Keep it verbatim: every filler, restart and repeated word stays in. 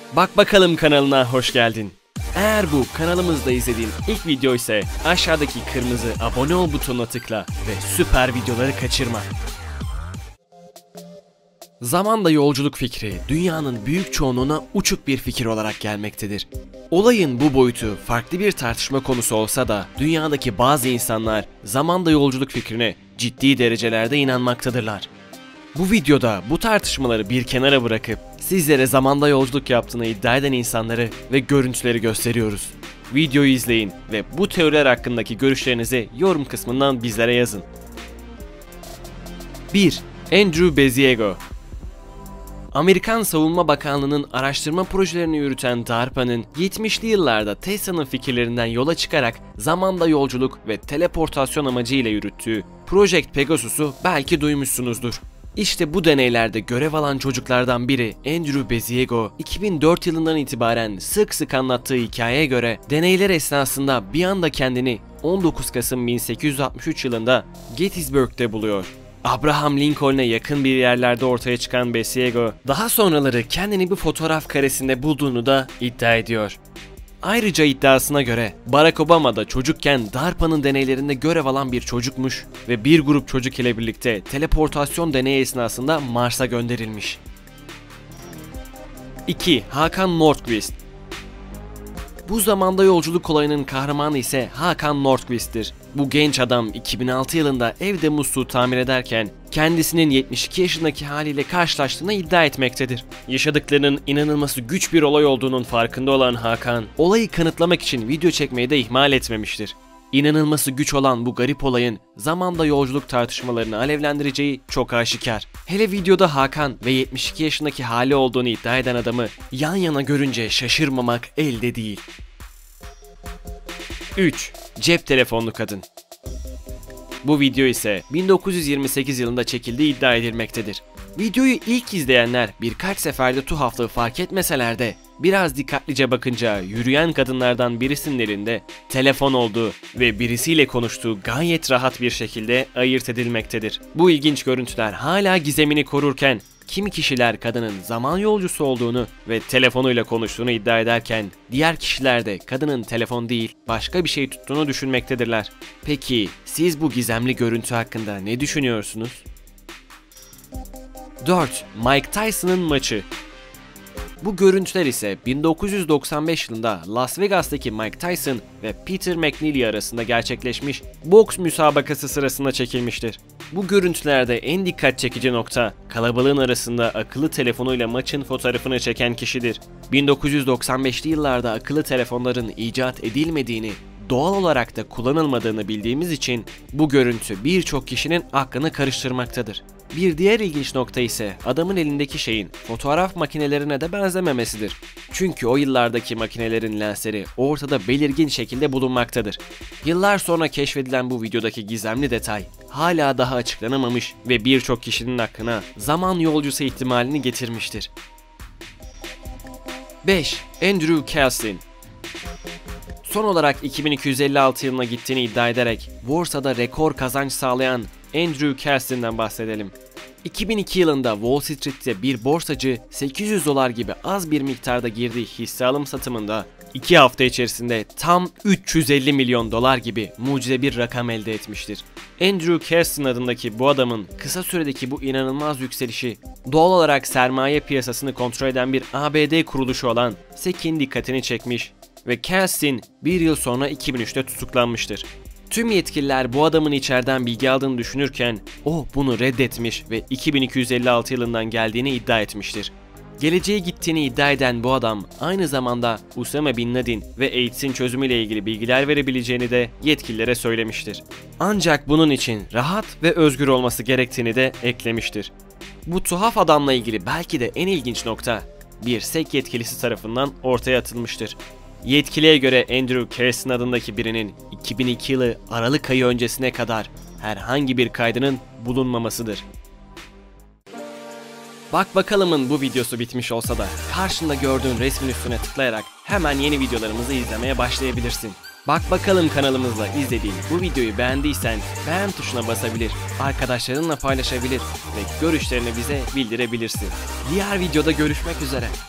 Bak Bakalım kanalına hoş geldin. Eğer bu kanalımızda izlediğin ilk video ise aşağıdaki kırmızı abone ol butonuna tıkla ve süper videoları kaçırma. Zamanda yolculuk fikri dünyanın büyük çoğunluğuna uçuk bir fikir olarak gelmektedir. Olayın bu boyutu farklı bir tartışma konusu olsa da dünyadaki bazı insanlar zamanda yolculuk fikrine ciddi derecelerde inanmaktadırlar. Bu videoda bu tartışmaları bir kenara bırakıp sizlere zamanda yolculuk yaptığını iddia eden insanları ve görüntüleri gösteriyoruz. Videoyu izleyin ve bu teoriler hakkındaki görüşlerinizi yorum kısmından bizlere yazın. bir. Andrew Beziego. Amerikan Savunma Bakanlığı'nın araştırma projelerini yürüten DARPA'nın yetmişli yıllarda Tesla'nın fikirlerinden yola çıkarak zamanda yolculuk ve teleportasyon amacıyla yürüttüğü Project Pegasus'u belki duymuşsunuzdur. İşte bu deneylerde görev alan çocuklardan biri Andrew Beziego, iki bin dört yılından itibaren sık sık anlattığı hikayeye göre deneyler esnasında bir anda kendini on dokuz Kasım bin sekiz yüz altmış üç yılında Gettysburg'de buluyor. Abraham Lincoln'e yakın bir yerlerde ortaya çıkan Beziego, daha sonraları kendini bir fotoğraf karesinde bulduğunu da iddia ediyor. Ayrıca iddiasına göre Barack Obama da çocukken DARPA'nın deneylerinde görev alan bir çocukmuş ve bir grup çocuk ile birlikte teleportasyon deneyi esnasında Mars'a gönderilmiş. iki. Hakan Nordqvist. Bu zamanda yolculuk olayının kahramanı ise Hakan Nordqvist'tir. Bu genç adam iki bin altı yılında evde musluğu tamir ederken kendisinin yetmiş iki yaşındaki haliyle karşılaştığını iddia etmektedir. Yaşadıklarının inanılması güç bir olay olduğunun farkında olan Hakan, olayı kanıtlamak için video çekmeyi de ihmal etmemiştir. İnanılması güç olan bu garip olayın zamanda yolculuk tartışmalarını alevlendireceği çok aşikar. Hele videoda Hakan ve yetmiş iki yaşındaki hali olduğunu iddia eden adamı yan yana görünce şaşırmamak elde değil. üç. Cep telefonlu kadın. Bu video ise bin dokuz yüz yirmi sekiz yılında çekildiği iddia edilmektedir. Videoyu ilk izleyenler birkaç seferde tuhaflığı fark etmeseler de biraz dikkatlice bakınca yürüyen kadınlardan birisinin elinde telefon olduğu ve birisiyle konuştuğu gayet rahat bir şekilde ayırt edilmektedir. Bu ilginç görüntüler hala gizemini korurken kimi kişiler kadının zaman yolcusu olduğunu ve telefonuyla konuştuğunu iddia ederken diğer kişiler de kadının telefon değil başka bir şey tuttuğunu düşünmektedirler. Peki siz bu gizemli görüntü hakkında ne düşünüyorsunuz? dört. Mike Tyson'ın maçı. Bu görüntüler ise bin dokuz yüz doksan beş yılında Las Vegas'taki Mike Tyson ve Peter McNeely arasında gerçekleşmiş boks müsabakası sırasında çekilmiştir. Bu görüntülerde en dikkat çekici nokta kalabalığın arasında akıllı telefonuyla maçın fotoğrafını çeken kişidir. bin dokuz yüz doksan beşli yıllarda akıllı telefonların icat edilmediğini, doğal olarak da kullanılmadığını bildiğimiz için bu görüntü birçok kişinin aklını karıştırmaktadır. Bir diğer ilginç nokta ise adamın elindeki şeyin fotoğraf makinelerine de benzememesidir. Çünkü o yıllardaki makinelerin lensleri ortada belirgin şekilde bulunmaktadır. Yıllar sonra keşfedilen bu videodaki gizemli detay hala daha açıklanamamış ve birçok kişinin aklına zaman yolcusu ihtimalini getirmiştir. beş. Andrew Kelsey. Son olarak iki bin iki yüz elli altı yılına gittiğini iddia ederek borsada rekor kazanç sağlayan Andrew Kelsey'den bahsedelim. iki bin iki yılında Wall Street'te bir borsacı sekiz yüz dolar gibi az bir miktarda girdiği hisse alım satımında iki hafta içerisinde tam üç yüz elli milyon dolar gibi mucize bir rakam elde etmiştir. Andrew Kelsey adındaki bu adamın kısa süredeki bu inanılmaz yükselişi doğal olarak sermaye piyasasını kontrol eden bir A B D kuruluşu olan S E C'in dikkatini çekmiş ve Kelsey bir yıl sonra iki bin üçte tutuklanmıştır. Tüm yetkililer bu adamın içeriden bilgi aldığını düşünürken o bunu reddetmiş ve iki bin iki yüz elli altı yılından geldiğini iddia etmiştir. Geleceğe gittiğini iddia eden bu adam aynı zamanda Usama Bin Laden ve AIDS'in çözümüyle ilgili bilgiler verebileceğini de yetkililere söylemiştir. Ancak bunun için rahat ve özgür olması gerektiğini de eklemiştir. Bu tuhaf adamla ilgili belki de en ilginç nokta bir S E C yetkilisi tarafından ortaya atılmıştır. Yetkiliye göre Andrew Kelsey adındaki birinin iki bin iki yılı Aralık ayı öncesine kadar herhangi bir kaydının bulunmamasıdır. Bak Bakalım'ın bu videosu bitmiş olsa da karşında gördüğün resmin üstüne tıklayarak hemen yeni videolarımızı izlemeye başlayabilirsin. Bak Bakalım kanalımızda izlediğin bu videoyu beğendiysen beğen tuşuna basabilir, arkadaşlarınla paylaşabilir ve görüşlerini bize bildirebilirsin. Diğer videoda görüşmek üzere.